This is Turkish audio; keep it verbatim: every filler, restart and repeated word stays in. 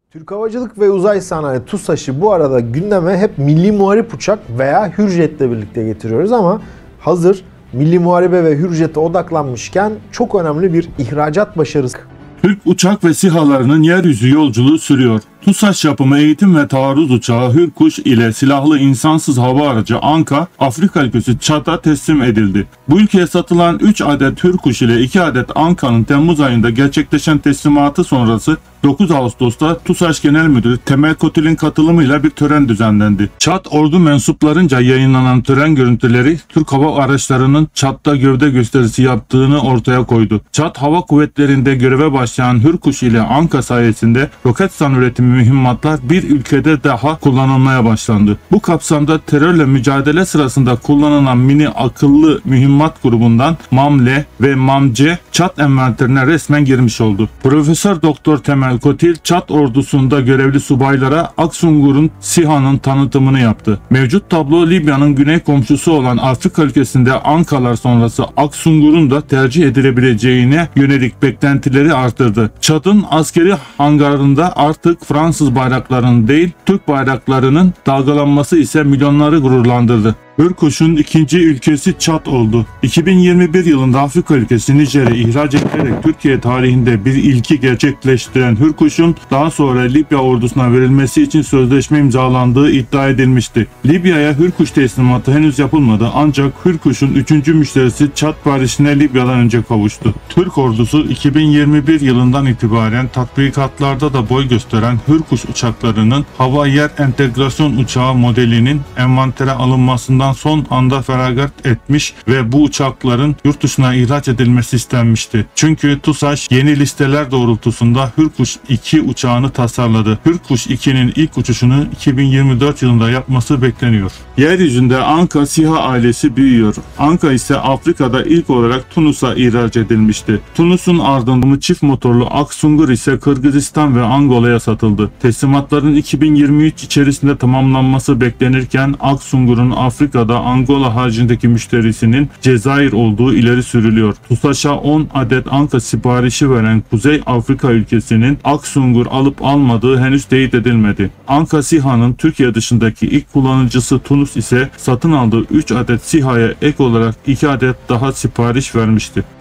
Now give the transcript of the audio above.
Türk Havacılık ve Uzay Sanayi TUSAŞ'ı bu arada gündeme hep Milli Muharip Uçak veya Hürjet'le birlikte getiriyoruz ama hazır Milli Muharebe ve Hürjet'e odaklanmışken çok önemli bir ihracat başarısı. Türk uçak ve SİHA'larının yeryüzü yolculuğu sürüyor. TUSAŞ yapımı eğitim ve taarruz uçağı Hürkuş ile silahlı insansız hava aracı Anka, Afrika ülkesi Çad'a teslim edildi. Bu ülkeye satılan üç adet Hürkuş ile iki adet Anka'nın Temmuz ayında gerçekleşen teslimatı sonrası dokuz Ağustos'ta TUSAŞ Genel Müdürü Temel Kotil'in katılımıyla bir tören düzenlendi. Çad ordu mensuplarınca yayınlanan tören görüntüleri Türk hava araçlarının Çad'da gövde gösterisi yaptığını ortaya koydu. Çad Hava Kuvvetleri'nde göreve başlayan Hürkuş ile Anka sayesinde Roketsan üretimi mühimmatlar bir ülkede daha kullanılmaya başlandı. Bu kapsamda terörle mücadele sırasında kullanılan mini akıllı mühimmat grubundan MAMLE ve MAMC Çad envanterine resmen girmiş oldu. Profesör Doktor Temel Kotil, Çad ordusunda görevli subaylara Aksungur'un SİHA'nın tanıtımını yaptı. Mevcut tablo Libya'nın güney komşusu olan Afrika ülkesinde Ankalar sonrası Aksungur'un da tercih edilebileceğine yönelik beklentileri artırdı. Çad'ın askeri hangarında artık Fransız bayraklarının değil, Türk bayraklarının dalgalanması ise milyonları gururlandırdı. Hürkuş'un ikinci ülkesi Çad oldu. iki bin yirmi bir yılında Afrika ülkesi Nijer'e ihraç edilerek Türkiye tarihinde bir ilki gerçekleştiren Hürkuş'un daha sonra Libya ordusuna verilmesi için sözleşme imzalandığı iddia edilmişti. Libya'ya Hürkuş teslimatı henüz yapılmadı ancak Hürkuş'un üçüncü müşterisi Çad barışına Libya'dan önce kavuştu. Türk ordusu iki bin yirmi bir yılından itibaren tatbikatlarda da boy gösteren Hürkuş uçaklarının hava yer entegrasyon uçağı modelinin envantere alınmasından son anda feragat etmiş ve bu uçakların yurt dışına ihraç edilmesi istenmişti. Çünkü TUSAŞ yeni listeler doğrultusunda Hürkuş iki uçağını tasarladı. Hürkuş iki'nin ilk uçuşunu iki bin yirmi dört yılında yapması bekleniyor. Yeryüzünde Anka SİHA ailesi büyüyor. Anka ise Afrika'da ilk olarak Tunus'a ihraç edilmişti. Tunus'un ardından çift motorlu Aksungur ise Kırgızistan ve Angola'ya satıldı. Teslimatların iki bin yirmi üç içerisinde tamamlanması beklenirken Aksungur'un Afrika da Angola haricindeki müşterisinin Cezayir olduğu ileri sürülüyor. TUSAŞ'a on adet Anka siparişi veren Kuzey Afrika ülkesinin Aksungur alıp almadığı henüz teyit edilmedi. Anka SİHA'nın Türkiye dışındaki ilk kullanıcısı Tunus ise satın aldığı üç adet SİHA'ya ek olarak iki adet daha sipariş vermişti.